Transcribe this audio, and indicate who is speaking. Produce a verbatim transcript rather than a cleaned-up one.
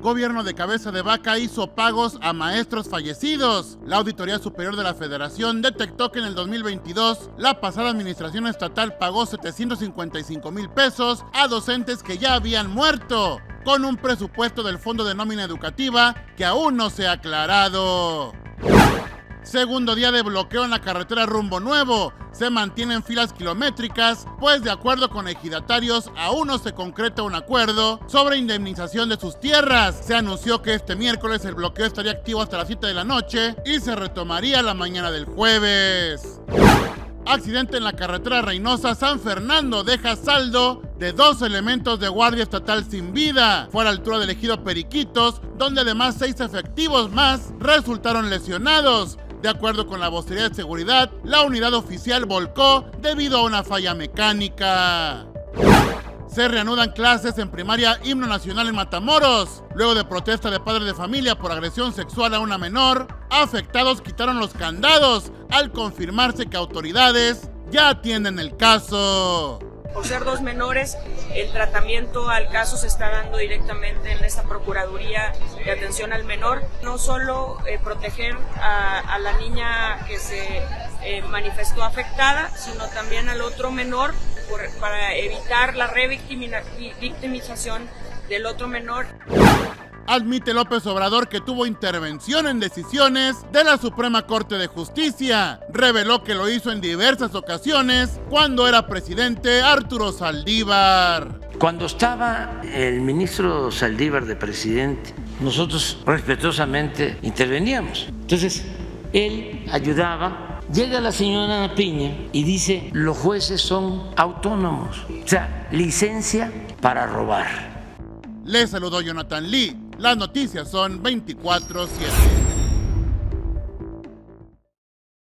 Speaker 1: gobierno de Cabeza de Vaca hizo pagos a maestros fallecidos. La Auditoría Superior de la Federación detectó que en el dos mil veintidós la pasada administración estatal pagó setecientos cincuenta y cinco mil pesos a docentes que ya habían muerto, con un presupuesto del Fondo de Nómina Educativa que aún no se ha aclarado. Segundo día de bloqueo en la carretera Rumbo Nuevo. Se mantienen filas kilométricas, pues de acuerdo con ejidatarios aún no se concreta un acuerdo sobre indemnización de sus tierras. Se anunció que este miércoles el bloqueo estaría activo hasta las siete de la noche y se retomaría la mañana del jueves. Accidente en la carretera Reynosa-San Fernando deja saldo de dos elementos de Guardia Estatal sin vida. Fue a la altura del ejido Periquitos, donde además seis efectivos más resultaron lesionados. De acuerdo con la vocería de seguridad, la unidad oficial volcó debido a una falla mecánica. Se reanudan clases en primaria Himno Nacional en Matamoros. Luego de protesta de padres de familia por agresión sexual a una menor, afectados quitaron los candados al confirmarse que autoridades ya atienden el caso.
Speaker 2: Por ser dos menores, el tratamiento al caso se está dando directamente en esta Procuraduría de Atención al Menor. No solo eh, proteger a, a la niña que se eh, manifestó afectada, sino también al otro menor por, para evitar la revictimización del otro menor.
Speaker 1: Admite López Obrador que tuvo intervención en decisiones de la Suprema Corte de Justicia. Reveló que lo hizo en diversas ocasiones cuando era presidente Arturo Saldívar.
Speaker 3: Cuando estaba el ministro Saldívar de presidente, nosotros respetuosamente interveníamos. Entonces, él ayudaba. Llega la señora Piña y dice, los jueces son autónomos. O sea, licencia para robar.
Speaker 1: Le saludó Jonathan Lee. Las noticias son veinticuatro siete.